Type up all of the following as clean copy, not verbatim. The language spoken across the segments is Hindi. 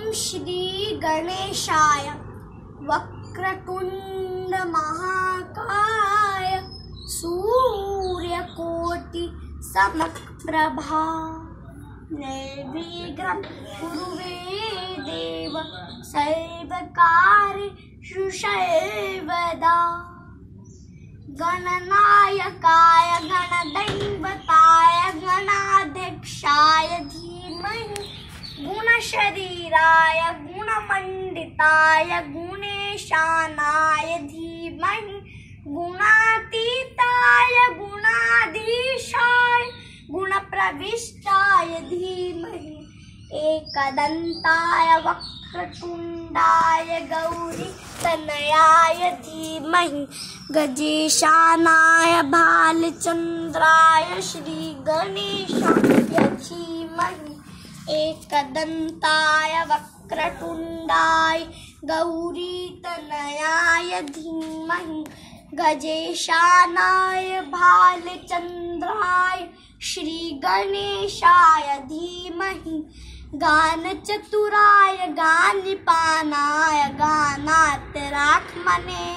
श्री गणेशाय वक्रतुंड महाकाय सूर्यकोटि समप्रभा निर्विघ्नं कुरु मे देव सर्वकार्येषु सर्वदा। गणनायकाय गणदैवताय गणाध्यक्षाय धीमहि गुणशरीराय गुणमण्डिताय गुणेशानाय धीमहि गुणातीताय गुणाधीशाय गुणप्रविष्टाय धीमहि एकदन्ताय वक्रतुण्डाय गौरीतनयाय धीमहि गजेशानाय भालचन्द्राय श्रीगणेशाय धीमहि एकदन्ताय वक्रतुण्डाय गौरीतनयाय धीमहि गजेशानाय भालचन्द्राय श्रीगणेशाय धीमहि गानचतुराय गानपानाय गानातरात्मने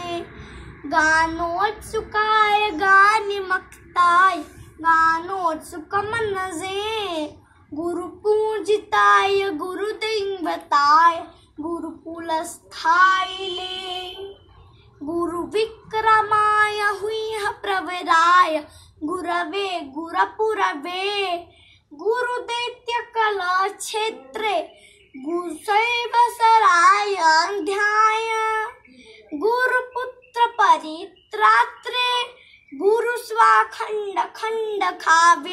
गानोत्सुकाय गानमक्ताय गानोत्सुकमनसे गुरुपूजिताय गुरुदैवताय गुरुकुलस्थायिने गुरुविक्रमाय हुयः प्रवराय गुरवे गुरुपुरवे गुरुदैत्यकलाक्षेत्रे गुरुशैवसराय ध्याय गुरुपुत्र परित्रात्रे गुरुस्वाखण्ड खण्ड काव्य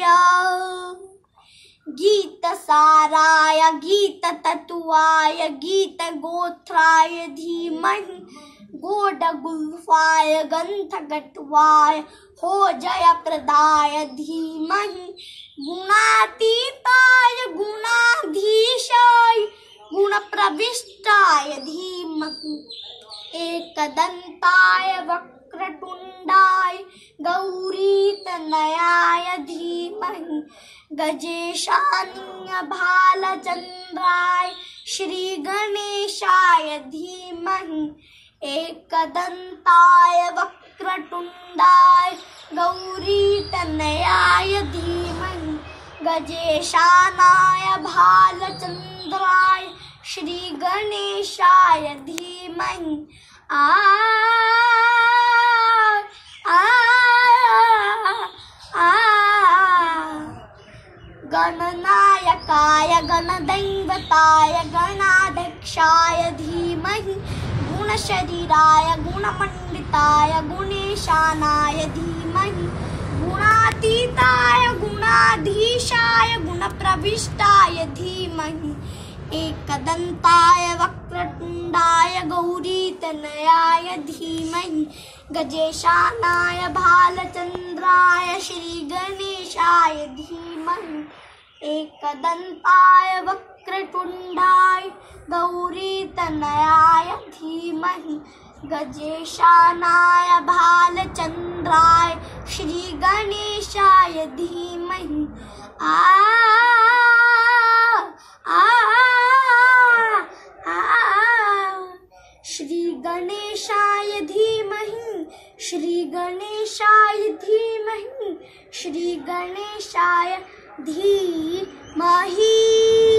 गीतसाराय गीततत्वाय गीतगोत्राय धीमहि गोडगुल्फाय गन्धगट्वाय हो जयप्रदाय धीमहि गुणातीताय गुणाधीशाय गुणप्रविष्टाय धीमहि एकदन्ताय वक्रतुण्डाय गौरीतनयाय धीमहि गजेशानाय भालचन्द्राय श्रीगणेशाय धीमहि एकदन्ताय वक्रतुण्डाय गौरीतनयाय धीमहि गजेशानाय भालचन्द्राय श्रीगणेशाय धीमहि गणनायकाय गणदैवताय गणाध्यक्षाय धीमहि गुणशरीराय गुणमण्डिताय गुणेशानाय धीमहि गुणातीताय गुणाधीशाय गुणप्रविष्टाय धीमहि एकदन्ताय वक्रतुण्डाय गौरीतनयाय धीमहि गजेशानाय भालचन्द्राय श्रीगणेशाय धीमहि एकदन्ताय वक्रतुण्डाय गौरीतनयाय धीमहि गजेशानाय भालचन्द्राय श्रीगणेशाय धीमहि श्रीगणेशाय धीमहि श्रीगणेशाय धीमहि श्रीगणेशाय धीमहि।